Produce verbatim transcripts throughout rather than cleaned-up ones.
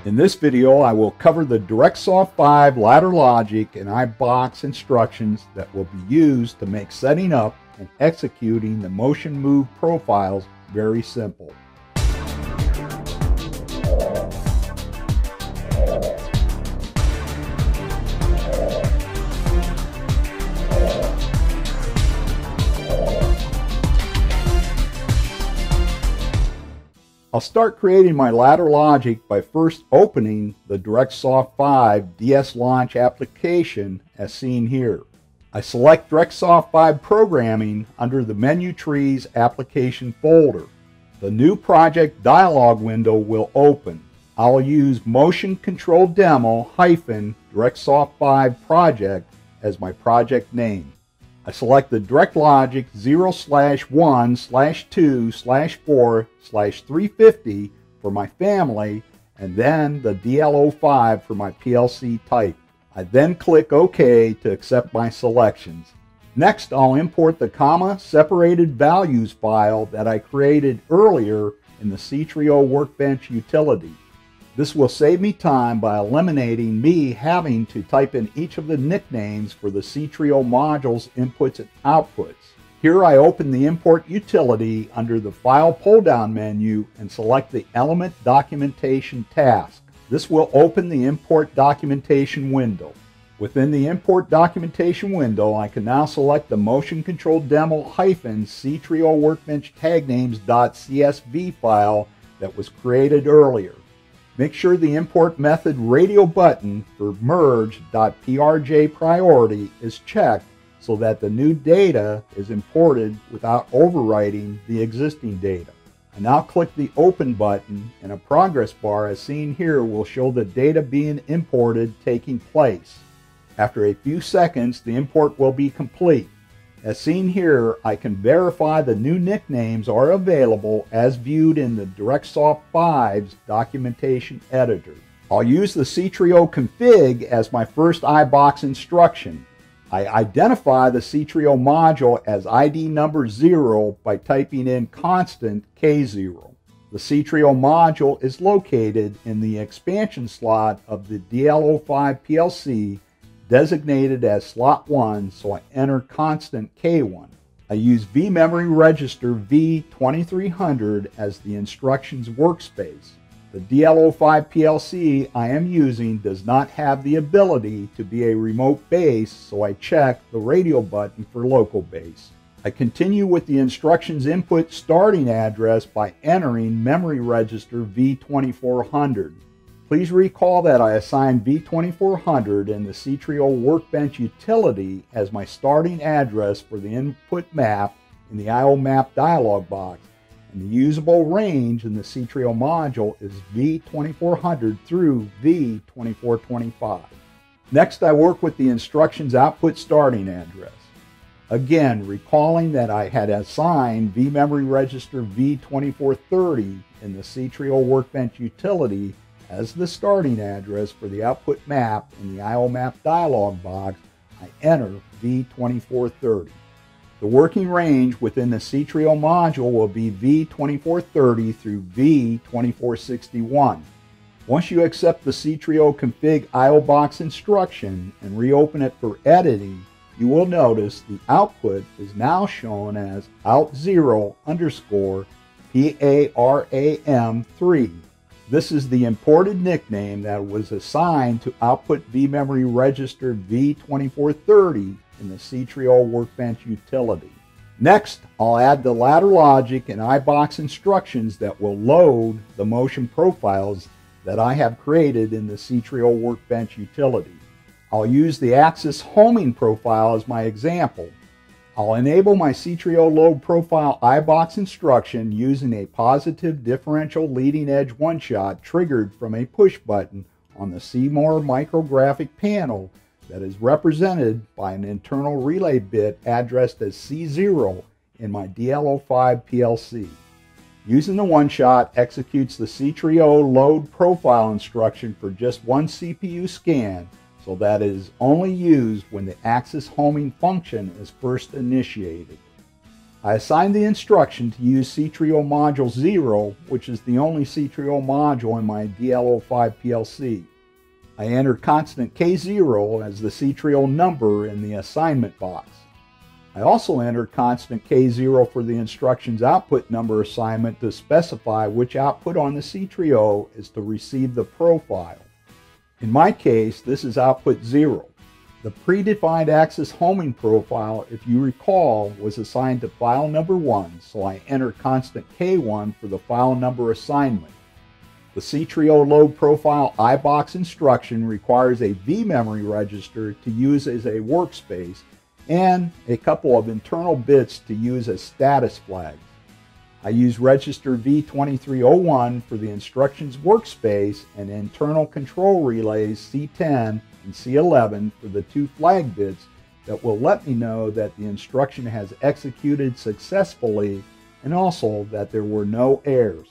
In this video, I will cover the DirectSOFT five ladder logic and IBox instructions that will be used to make setting up and executing the motion move profiles very simple. I'll start creating my ladder logic by first opening the DirectSOFT five D S Launch application as seen here. I select DirectSOFT five Programming under the Menu Trees Application folder. The new project dialog window will open. I'll use Motion Control Demo hyphen DirectSOFT five Project as my project name. I select the DirectLOGIC zero slash one slash two slash four slash three fifty for my family and then the D L O five for my P L C type. I then click OK to accept my selections. Next, I'll import the comma separated values file that I created earlier in the CTrio Workbench utility. This will save me time by eliminating me having to type in each of the nicknames for the CTrio module's inputs and outputs. Here I open the import utility under the File pull-down menu and select the Element Documentation task. This will open the Import Documentation window. Within the Import Documentation window, I can now select the Motion Control Demo hyphen CTrio Workbench Tag Names.csv file that was created earlier. Make sure the import method radio button for merge.prj priority is checked so that the new data is imported without overwriting the existing data. I now click the Open button and a progress bar as seen here will show the data being imported taking place. After a few seconds, the import will be complete. As seen here, I can verify the new nicknames are available as viewed in the DirectSOFT five's documentation editor. I'll use the CTrio config as my first IBox instruction. I identify the CTrio module as I D number zero by typing in constant K zero. The CTrio module is located in the expansion slot of the D L O five P L C designated as slot one, so I enter constant K one. I use vMemory register V twenty-three hundred as the instructions workspace. The D L O five P L C I am using does not have the ability to be a remote base, so I check the radio button for local base. I continue with the instructions input starting address by entering memory register V twenty-four hundred. Please recall that I assigned V twenty-four hundred in the CTrio Workbench utility as my starting address for the input map in the I O map dialog box, and the usable range in the CTrio module is V twenty-four hundred through V twenty-four twenty-five. Next, I work with the instructions output starting address. Again, recalling that I had assigned vMemory register V twenty-four thirty in the CTrio Workbench utility as the starting address for the output map in the I O map dialog box, I enter V twenty-four thirty. The working range within the CTrio module will be V twenty-four thirty through V twenty-four sixty-one. Once you accept the CTrio config I O box instruction and reopen it for editing, you will notice the output is now shown as out zero underscore P A R A M three. This is the imported nickname that was assigned to output vMemory register V twenty-four thirty in the CTrio Workbench utility. Next, I'll add the ladder logic and IBox instructions that will load the motion profiles that I have created in the CTrio Workbench utility. I'll use the axis homing profile as my example. I'll enable my CTrio Load Profile IBox instruction using a positive differential leading edge one-shot triggered from a push button on the C more micrographic panel that is represented by an internal relay bit addressed as C zero in my D L O five P L C. Using the one-shot executes the CTrio Load Profile instruction for just one C P U scan, so that it is only used when the axis homing function is first initiated. I assigned the instruction to use CTrio Module zero, which is the only CTrio module in my D L O five P L C. I entered constant K zero as the CTrio number in the assignment box. I also entered constant K zero for the instructions output number assignment to specify which output on the CTrio is to receive the profile. In my case, this is output zero. The predefined axis homing profile, if you recall, was assigned to file number one, so I entered constant K one for the file number assignment. The CTrio load profile IBox instruction requires a V-memory register to use as a workspace and a couple of internal bits to use as status flags. I use register V twenty-three oh one for the instructions workspace and internal control relays C ten and C eleven for the two flag bits that will let me know that the instruction has executed successfully and also that there were no errors.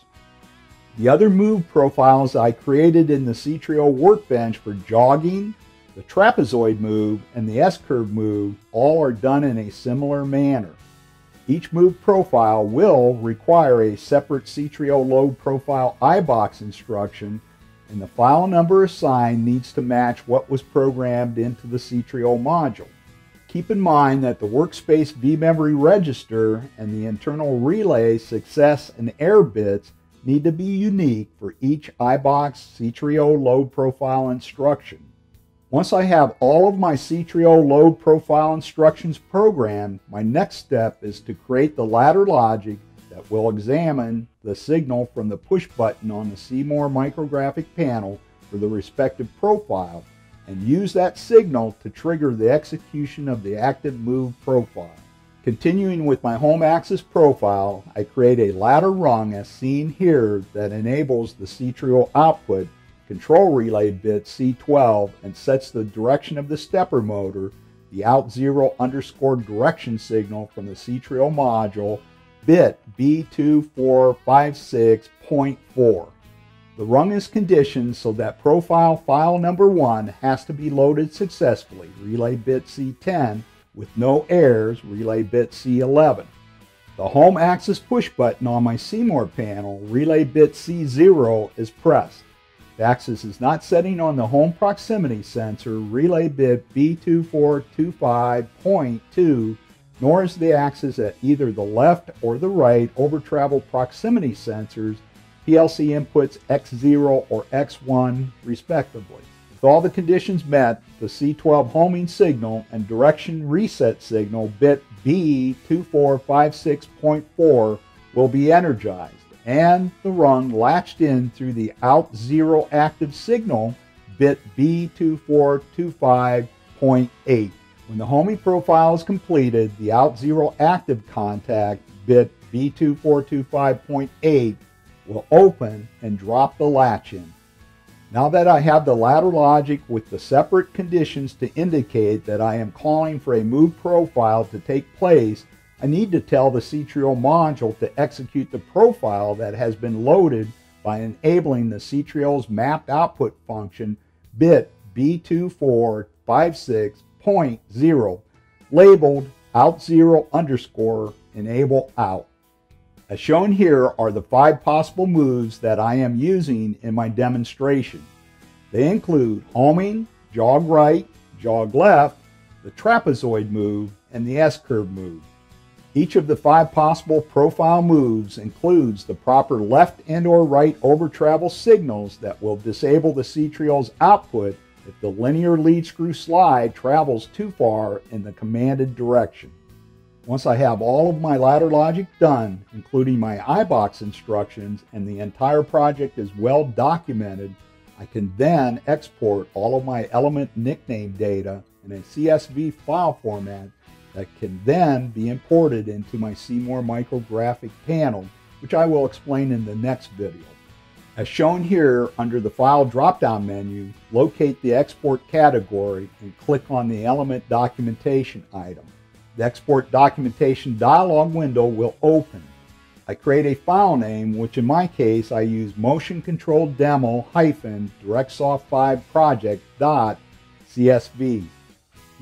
The other move profiles I created in the CTrio Workbench for jogging, the trapezoid move, and the S-curve move all are done in a similar manner. Each move profile will require a separate CTrio load profile IBox instruction, and the file number assigned needs to match what was programmed into the CTrio module. Keep in mind that the workspace V-memory register and the internal relay success and error bits need to be unique for each IBox CTrio load profile instruction. Once I have all of my CTrio load profile instructions programmed, my next step is to create the ladder logic that will examine the signal from the push button on the See More micrographic panel for the respective profile and use that signal to trigger the execution of the active move profile. Continuing with my home axis profile, I create a ladder rung as seen here that enables the CTrio output control relay bit C twelve and sets the direction of the stepper motor, the out zero underscore direction signal from the CTrio module, bit B two four five six point four. The rung is conditioned so that profile file number one has to be loaded successfully, relay bit C ten, with no errors, relay bit C eleven. The home axis push button on my See More panel, relay bit C zero, is pressed. The axis is not setting on the home proximity sensor, relay bit B two four two five point two, nor is the axis at either the left or the right over travel proximity sensors, P L C inputs X zero or X one respectively. With all the conditions met, the C twelve homing signal and direction reset signal bit B two four five six point four will be energized, and the rung latched in through the out zero active signal bit B two four two five point eight. When the homing profile is completed, the out zero active contact bit B two four two five point eight will open and drop the latch in. Now that I have the ladder logic with the separate conditions to indicate that I am calling for a move profile to take place, I need to tell the CTrio module to execute the profile that has been loaded by enabling the CTrio's mapped output function bit B two four five six point zero, labeled out zero underscore enable out. As shown here are the five possible moves that I am using in my demonstration. They include homing, jog right, jog left, the trapezoid move, and the S-curve move. Each of the five possible profile moves includes the proper left and or right over travel signals that will disable the CTrio's output if the linear lead screw slide travels too far in the commanded direction. Once I have all of my ladder logic done, including my IBox instructions, and the entire project is well documented, I can then export all of my element nickname data in a C S V file format that can then be imported into my See More micrographic panel, which I will explain in the next video. As shown here, under the File drop-down menu, locate the Export category and click on the Element Documentation item. The Export Documentation dialog window will open. I create a file name, which in my case I use motion control demo hyphen DirectSOFT five Project dot C S V.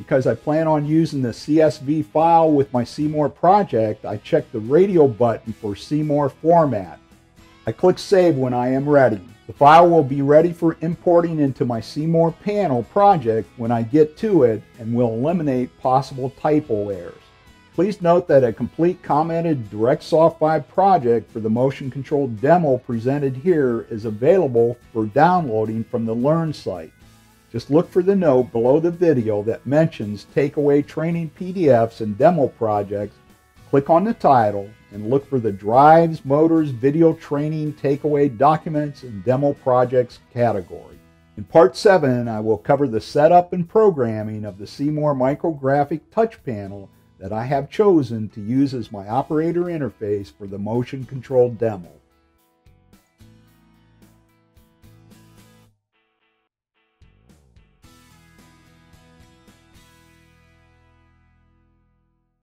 Because I plan on using the C S V file with my C more project, I check the radio button for C more format. I click Save when I am ready. The file will be ready for importing into my C more panel project when I get to it and will eliminate possible typo errors. Please note that a complete commented DirectSOFT five project for the motion control demo presented here is available for downloading from the Learn site. Just look for the note below the video that mentions Takeaway Training P D Fs and Demo Projects. Click on the title and look for the Drives, Motors, Video Training, Takeaway Documents, and Demo Projects category. In Part seven, I will cover the setup and programming of the C more Micrographic Touch Panel that I have chosen to use as my operator interface for the motion control demo.